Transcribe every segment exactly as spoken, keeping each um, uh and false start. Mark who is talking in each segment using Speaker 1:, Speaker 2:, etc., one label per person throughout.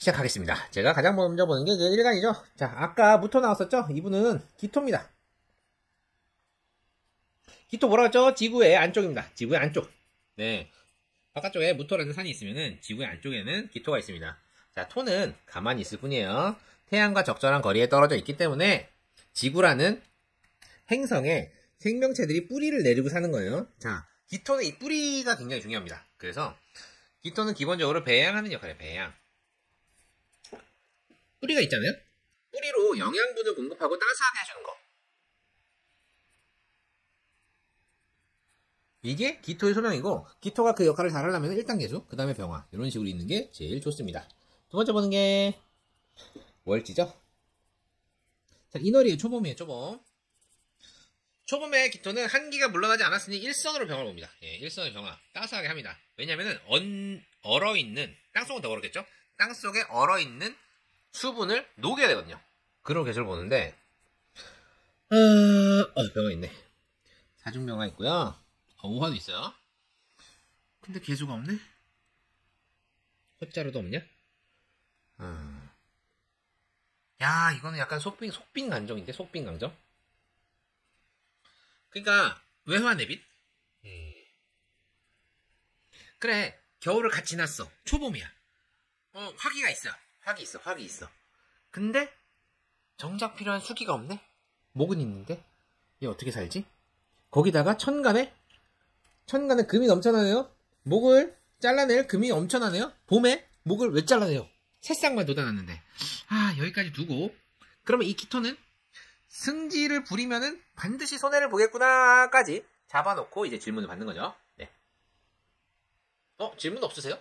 Speaker 1: 시작하겠습니다. 제가 가장 먼저 보는 게 일 간이죠. 자, 아까 무토 나왔었죠? 이분은 기토입니다. 기토 뭐라고 했죠? 지구의 안쪽입니다. 지구의 안쪽. 네. 바깥쪽에 무토라는 산이 있으면은 지구의 안쪽에는 기토가 있습니다. 자, 토는 가만히 있을 뿐이에요. 태양과 적절한 거리에 떨어져 있기 때문에 지구라는 행성에 생명체들이 뿌리를 내리고 사는 거예요. 자, 기토는 이 뿌리가 굉장히 중요합니다. 그래서 기토는 기본적으로 배양하는 역할이에요. 배양. 뿌리가 있잖아요. 뿌리로 영양분을 공급하고 따스하게 해주는 거. 이게 기토의 소명이고, 기토가 그 역할을 잘 하려면 일 단계수, 그 다음에 병화, 이런 식으로 있는 게 제일 좋습니다. 두 번째 보는 게 월지죠. 자, 인월이에요. 초봄이에요. 초봄. 초봄의 기토는 한기가 물러나지 않았으니 일선으로 병화를 봅니다. 예, 일선의 병화. 따스하게 합니다. 왜냐면은 언, 얼어있는, 땅속은 더 얼었겠죠? 땅속에 얼어있는 수분을 녹여야 되거든요. 그런 계절 보는데, 어, 어 병화 있네. 사중병화 있고요. 어, 오화도 있어요. 근데 개수가 없네? 호자로도 없냐? 어. 야, 이거는 약간 속빈, 속빈 감정인데, 속빈 감정? 그러니까, 외화내빛? 음. 그래, 겨울을 같이 지났어. 초봄이야. 어, 화기가 있어. 화기 있어, 화기 있어. 근데, 정작 필요한 수기가 없네? 목은 있는데? 얘 어떻게 살지? 거기다가 천간에? 천간에 금이 넘쳐나네요? 목을 잘라낼 금이 엄청나네요? 봄에 목을 왜 잘라내요? 새싹만 돋아났는데. 아, 여기까지 두고. 그러면 이 기토는 승지를 부리면은 반드시 손해를 보겠구나까지 잡아놓고 이제 질문을 받는 거죠. 네. 어, 질문 없으세요?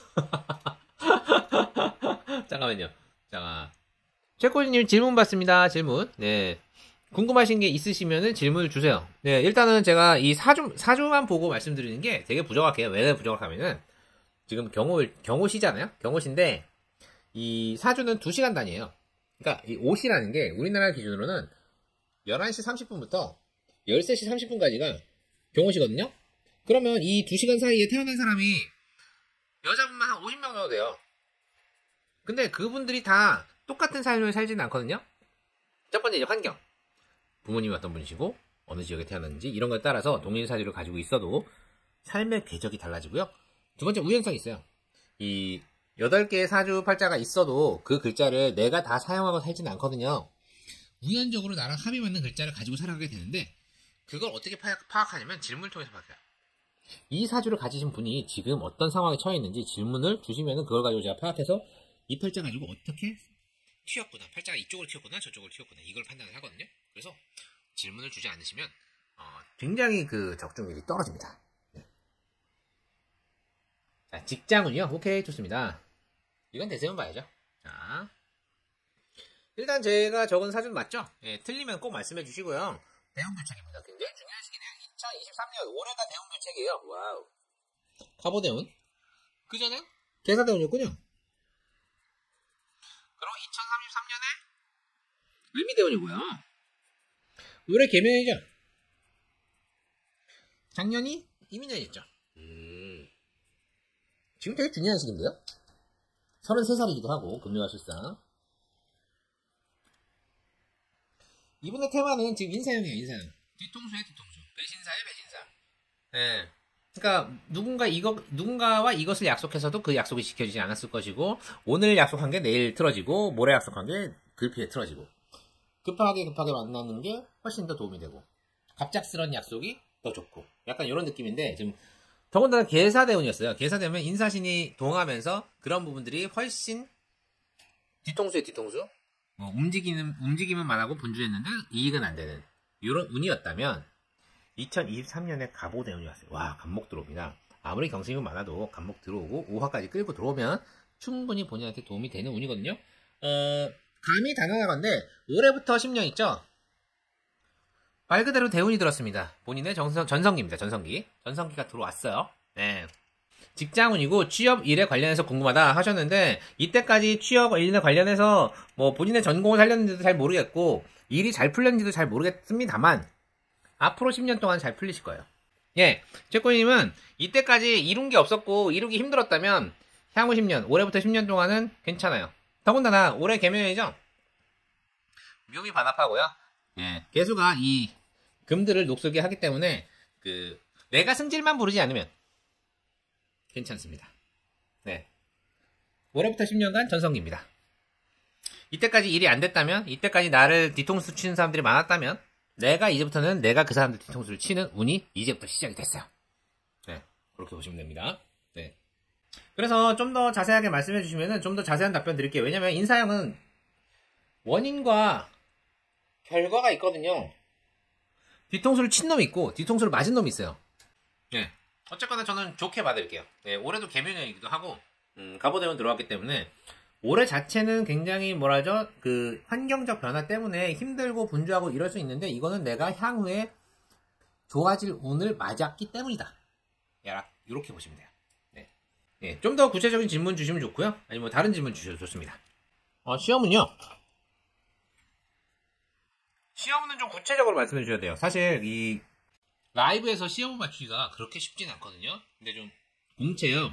Speaker 1: 잠깐만요. 잠깐. 최코지님 질문 받습니다. 질문. 네. 궁금하신 게 있으시면은 질문을 주세요. 네, 일단은 제가 이 사주, 사주만 보고 말씀드리는 게 되게 부정확해요. 왜 부정확하면은, 지금 경호, 경호시잖아요? 경호시인데, 이 사주는 두 시간 단위예요. 그러니까 이 오시라는 게 우리나라 기준으로는 열한 시 삼십 분부터 열세 시 삼십 분까지가 경호시거든요? 그러면 이 두 시간 사이에 태어난 사람이 여자분만 한 오십 명 정도 돼요. 근데 그분들이 다 똑같은 삶을 살지는 않거든요? 첫 번째 이제 환경. 부모님이 어떤 분이시고 어느 지역에 태어났는지 이런 거에 따라서 동일사주를 가지고 있어도 삶의 궤적이 달라지고요. 두 번째 우연성이 있어요. 이 여덟 개의 사주 팔자가 있어도 그 글자를 내가 다 사용하고 살지는 않거든요. 우연적으로 나랑 합이 맞는 글자를 가지고 살아가게 되는데 그걸 어떻게 파악하냐면 질문을 통해서 파악해요. 이 사주를 가지신 분이 지금 어떤 상황에 처해 있는지 질문을 주시면 그걸 가지고 제가 파악해서 이 팔자 가지고 어떻게 튀었구나, 팔자가 이쪽으로 튀었구나, 저쪽으로 튀었구나, 이걸 판단을 하거든요. 그래서 질문을 주지 않으시면 어, 굉장히 그 적중률이 떨어집니다. 네. 자, 직장운이요. 오케이, 좋습니다. 이건 대세면 봐야죠. 자, 일단 제가 적은 사주는 맞죠? 예, 틀리면 꼭 말씀해 주시고요. 대운교책입니다. 굉장히 중요한 시기네요. 이천이십삼 년 올해가 대운교책이에요. 와우. 가보대운. 그전엔 계사대운이었군요. 그럼 이천삼십삼 년에 을미대운이고요. 올해 개면이죠. 작년이 이민년이었죠. 음. 지금 되게 중요한 시기인데요. 서른세 살이기도 하고 금요와 실상. 이분의 테마는 지금 인사형이에요. 인사형. 뒤통수에 뒤통수. 배신사에 배신사. 네. 그러니까 누군가 이거 누군가와 이것을 약속해서도 그 약속이 지켜지지 않았을 것이고 오늘 약속한 게 내일 틀어지고 모레 약속한 게 글피에 틀어지고 급하게 급하게 만나는 게 훨씬 더 도움이 되고 갑작스러운 약속이 더 좋고 약간 이런 느낌인데 지금 더군다나 계사대운이었어요. 계사대운은 인사신이 동하면서 그런 부분들이 훨씬 뒤통수에 뒤통수 뭐 움직이는 움직임은 많하고 분주했는데 이익은 안 되는 이런 운이었다면 이천이십삼 년에 갑오대운이 왔어요. 와, 갑목 들어옵니다. 아무리 경승이 많아도 갑목 들어오고 오화까지 끌고 들어오면 충분히 본인한테 도움이 되는 운이거든요. 어, 감이 단언하건데 올해부터 십 년 있죠? 말 그대로 대운이 들었습니다. 본인의 정성, 전성기입니다. 전성기. 전성기가 들어왔어요. 네. 직장운이고 취업 일에 관련해서 궁금하다 하셨는데 이때까지 취업 일에 관련해서 뭐 본인의 전공을 살렸는지도 잘 모르겠고 일이 잘 풀렸는지도 잘 모르겠습니다만 앞으로 십 년 동안 잘 풀리실 거예요. 예, 최코님은 이때까지 이룬 게 없었고 이루기 힘들었다면 향후 십 년, 올해부터 십 년 동안은 괜찮아요. 더군다나 올해 개묘년이죠. 묘미 반합하고요. 예. 개수가 이 금들을 녹슬게 하기 때문에 그 내가 승질만 부르지 않으면 괜찮습니다. 네. 올해부터 십 년간 전성기입니다. 이때까지 일이 안 됐다면, 이때까지 나를 뒤통수 치는 사람들이 많았다면, 내가 이제부터는 내가 그 사람들 뒤통수를 치는 운이 이제부터 시작이 됐어요. 네. 그렇게 보시면 됩니다. 네. 그래서 좀 더 자세하게 말씀해 주시면은 좀 더 자세한 답변 드릴게요. 왜냐면 인사형은 원인과 결과가 있거든요. 뒤통수를 친 놈이 있고, 뒤통수를 맞은 놈이 있어요. 네. 어쨌거나 저는 좋게 봐드릴게요. 네. 올해도 개묘년이기도 하고, 음, 갑오대원 들어왔기 때문에, 올해 자체는 굉장히 뭐라죠? 그 환경적 변화 때문에 힘들고 분주하고 이럴 수 있는데 이거는 내가 향후에 좋아질 운을 맞았기 때문이다. 이렇게 보시면 돼요. 네. 네. 좀 더 구체적인 질문 주시면 좋고요. 아니면 뭐 다른 질문 주셔도 좋습니다. 어, 시험은요. 시험은 좀 구체적으로 말씀해 주셔야 돼요. 사실 이 라이브에서 시험을 맞추기가 그렇게 쉽진 않거든요. 근데 좀 공채요.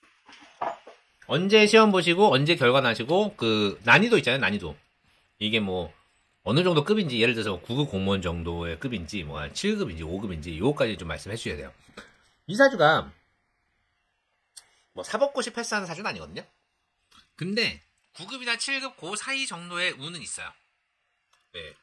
Speaker 1: 언제 시험 보시고 언제 결과 나시고 그 난이도 있잖아요. 난이도 이게 뭐 어느 정도 급인지 예를 들어서 구 급 공무원 정도의 급인지 뭐 칠 급인지 오 급인지 요거까지 좀 말씀해 주셔야 돼요. 이 사주가 뭐 사법고시 패스하는 사주는 아니거든요. 근데 구 급이나 칠 급 그 사이 정도의 운은 있어요. 네.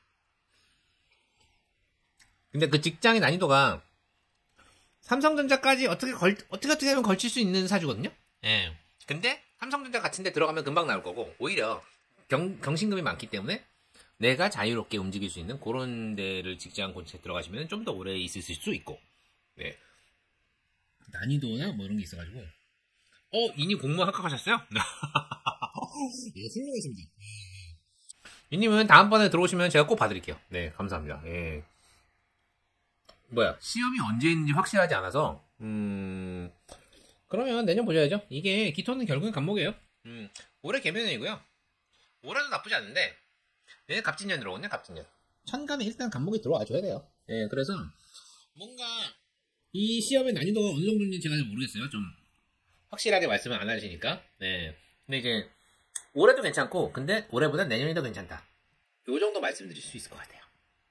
Speaker 1: 근데 그 직장의 난이도가 삼성전자까지 어떻게 걸 어떻게 어떻게 하면 걸칠 수 있는 사주거든요. 예. 네. 근데 삼성전자 같은 데 들어가면 금방 나올 거고 오히려 경, 경신금이 많기 때문에 내가 자유롭게 움직일 수 있는 그런 데를 직장 본체에 들어가시면 좀 더 오래 있으실 수 있고 네. 난이도나 뭐 이런 게 있어가지고 어? 이님 공무원 합격하셨어요? 예, 훌륭하십니다. 이님은 다음번에 들어오시면 제가 꼭 봐드릴게요. 네, 감사합니다. 예. 뭐야, 시험이 언제 있는지 확실하지 않아서 음... 그러면 내년 보셔야죠. 이게 기토는 결국엔 간목이에요. 음, 올해 개묘년이고요. 올해도 나쁘지 않은데 내년 갑진년 들어오거든요. 갑진년. 천간에 일단 간목이 들어와 줘야 돼요. 예, 그래서 뭔가 이 시험의 난이도가 어느 정도인지 제가 잘 모르겠어요. 좀 확실하게 말씀을 안 하시니까. 네. 근데 이제 올해도 괜찮고, 근데 올해보다 내년이 더 괜찮다. 요 정도 말씀드릴 수 있을 것 같아요.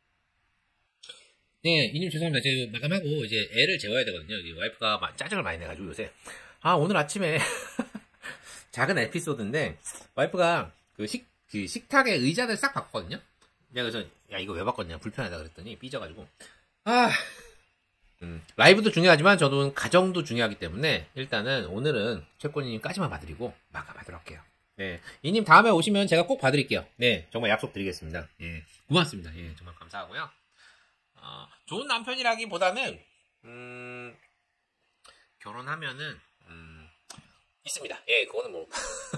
Speaker 1: 네, 이님 죄송합니다. 제가 마감하고 이제 애를 재워야 되거든요. 와이프가 짜증을 많이 내가지고 요새. 아, 오늘 아침에 작은 에피소드인데 와이프가 그 식, 그 식탁의 의자를 싹 바꿨거든요. 내가 그래서 야 이거 왜 바꿨냐 불편하다 그랬더니 삐져가지고 아 음, 라이브도 중요하지만 저도 가정도 중요하기 때문에 일단은 오늘은 최권이님까지만 봐드리고 마감하도록 할게요. 네, 이님 다음에 오시면 제가 꼭 봐드릴게요. 네, 정말 약속드리겠습니다. 예, 고맙습니다. 예, 정말 감사하고요. 어, 좋은 남편이라기보다는 음, 결혼하면은 음, 있습니다. 예, 그거는 뭐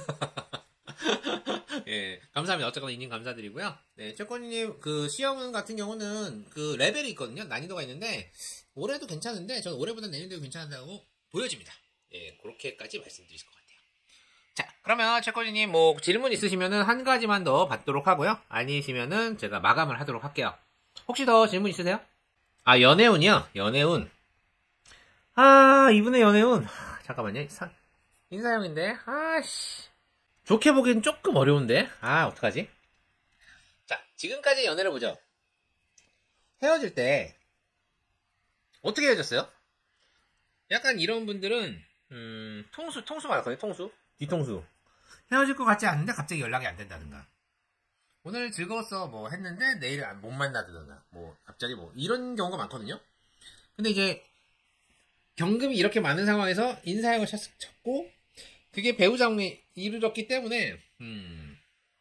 Speaker 1: 예, 감사합니다. 어쨌거나 이님 감사드리고요. 네, 최권이님 그 시험 같은 경우는 그 레벨이 있거든요. 난이도가 있는데 올해도 괜찮은데 저는 올해보다 내년도 괜찮다고 보여집니다. 예, 그렇게까지 말씀드릴 것 같아요. 자, 그러면 최권이님 뭐 질문 있으시면은 한 가지만 더 받도록 하고요. 아니시면은 제가 마감을 하도록 할게요. 혹시 더 질문 있으세요? 아, 연애운이요? 연애운. 아, 이분의 연애운. 잠깐만요. 사, 인사형인데. 아씨. 좋게 보기엔 조금 어려운데. 아, 어떡하지? 자, 지금까지 연애를 보죠. 헤어질 때 어떻게 헤어졌어요? 약간 이런 분들은 음, 통수, 통수 말하거든요. 통수. 뒤통수. 헤어질 것 같지 않은데 갑자기 연락이 안 된다든가. 오늘 즐거웠어 뭐 했는데 내일 못 만나드거나 뭐 갑자기 뭐 이런 경우가 많거든요. 근데 이제 경금이 이렇게 많은 상황에서 인사형을 쳤고 그게 배우자운이 이루어졌기 때문에 음,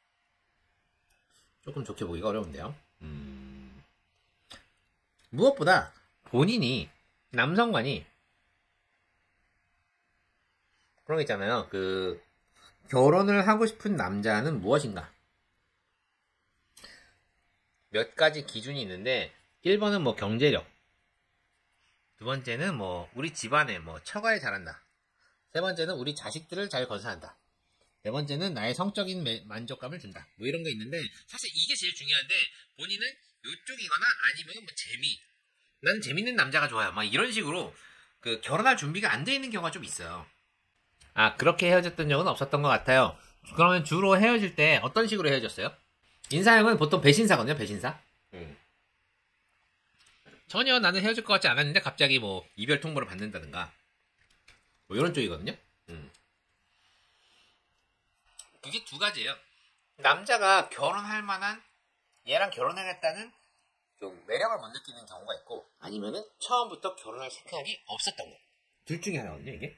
Speaker 1: 조금 좋게 보기가 어려운데요. 음, 무엇보다 본인이 남성관이 그런 거 있잖아요. 그 결혼을 하고 싶은 남자는 무엇인가? 몇 가지 기준이 있는데 일 번은 뭐 경제력, 두 번째는 뭐 우리 집안에 뭐 처가에 잘한다, 세 번째는 우리 자식들을 잘 건사한다, 네 번째는 나의 성적인 매, 만족감을 준다. 뭐 이런 게 있는데 사실 이게 제일 중요한데 본인은 이쪽이거나 아니면 뭐 재미, 난 재밌는 남자가 좋아요. 막 이런 식으로 그 결혼할 준비가 안 돼 있는 경우가 좀 있어요. 아, 그렇게 헤어졌던 적은 없었던 것 같아요. 그러면 주로 헤어질 때 어떤 식으로 헤어졌어요? 인사형은 보통 배신사거든요, 배신사. 음. 전혀 나는 헤어질 것 같지 않았는데 갑자기 뭐 이별 통보를 받는다든가 뭐 이런 쪽이거든요. 음. 그게 두 가지예요. 남자가 결혼할 만한 얘랑 결혼하겠다는 좀 매력을 못 느끼는 경우가 있고 아니면은 처음부터 결혼할 생각이 없었던 거. 둘 중에 하나거든요, 이게.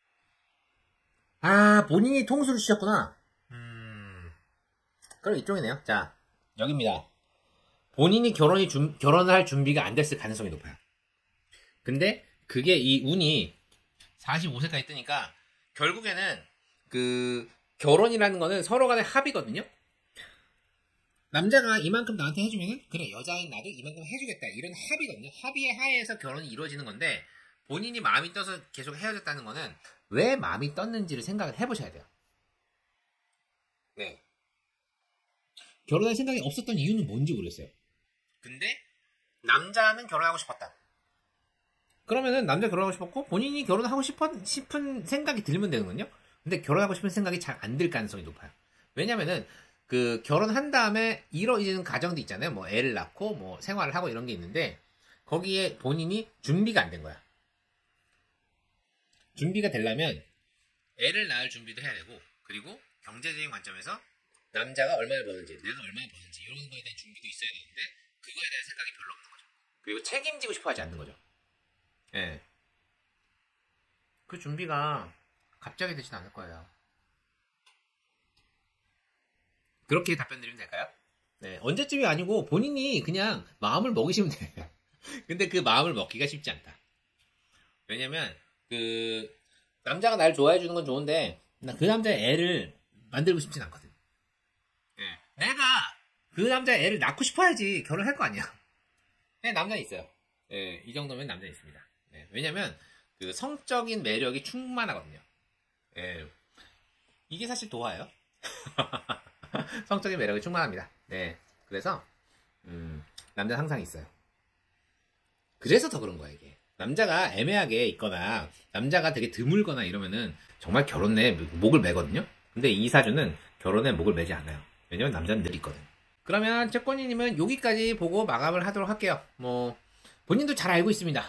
Speaker 1: 아, 본인이 통수를 주셨구나. 음. 그럼 이쪽이네요. 자, 여기입니다. 본인이 결혼이 준, 결혼을 할 준비가 안 됐을 가능성이 높아요. 근데 그게 이 운이 사십오 세까지 뜨니까 결국에는 그 결혼이라는 거는 서로 간의 합의거든요. 남자가 이만큼 나한테 해주면은 그래 여자인 나도 이만큼 해주겠다 이런 합의거든요. 합의의 하에서 결혼이 이루어지는 건데 본인이 마음이 떠서 계속 헤어졌다는 거는 왜 마음이 떴는지를 생각을 해보셔야 돼요. 네. 결혼할 생각이 없었던 이유는 뭔지 모르겠어요. 근데 남자는 결혼하고 싶었다. 그러면은 남자 결혼하고 싶었고 본인이 결혼하고 싶은, 싶은 생각이 들면 되는군요. 근데 결혼하고 싶은 생각이 잘 안 들 가능성이 높아요. 왜냐면은 그 결혼한 다음에 이루어지는 과정도 있잖아요. 뭐 애를 낳고 뭐 생활을 하고 이런 게 있는데 거기에 본인이 준비가 안 된 거야. 준비가 되려면 애를 낳을 준비도 해야 되고 그리고 경제적인 관점에서 남자가 얼마나 버는지 내가 얼마나 버는지 이런 거에 대한 준비도 있어야 되는데 그거에 대한 생각이 별로 없는 거죠. 그리고 책임지고 싶어 하지 않는 거죠. 예. 네. 그 준비가 갑자기 되진 않을 거예요. 그렇게 답변 드리면 될까요? 네, 언제쯤이 아니고 본인이 그냥 마음을 먹이시면 돼요. 근데 그 마음을 먹기가 쉽지 않다. 왜냐면 그 남자가 날 좋아해 주는 건 좋은데 나 그 남자의 애를 만들고 싶진 않거든. 네. 내가 그 남자의 애를 낳고 싶어야지 결혼할 거 아니야. 네, 남자는 있어요. 네, 이 정도면 남자는 있습니다. 네, 왜냐면 그 성적인 매력이 충만하거든요. 네, 이게 사실 도화예요. 성적인 매력이 충만합니다. 네, 그래서 음, 남자는 항상 있어요. 그래서 더 그런 거야 이게. 남자가 애매하게 있거나 남자가 되게 드물거나 이러면은 정말 결혼에 목을 매거든요. 근데 이 사주는 결혼에 목을 매지 않아요. 왜냐면 남자는 늘 있거든. 그러면 채권이님은 여기까지 보고 마감을 하도록 할게요. 뭐 본인도 잘 알고 있습니다.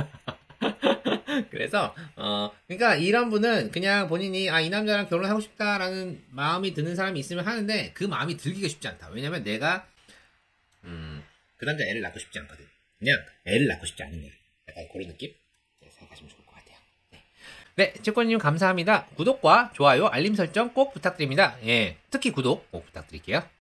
Speaker 1: 그래서 어 그러니까 이런 분은 그냥 본인이 아 이 남자랑 결혼하고 싶다라는 마음이 드는 사람이 있으면 하는데 그 마음이 들기가 쉽지 않다. 왜냐면 내가 음 그 남자 애를 낳고 싶지 않거든. 그냥 애를 낳고 싶지 않은 거야. 약간 그런 느낌? 네, 생각하시면 좋을 것 같아요. 네, 네 채권님 감사합니다. 구독과 좋아요, 알림 설정 꼭 부탁드립니다. 예, 특히 구독 꼭 부탁드릴게요.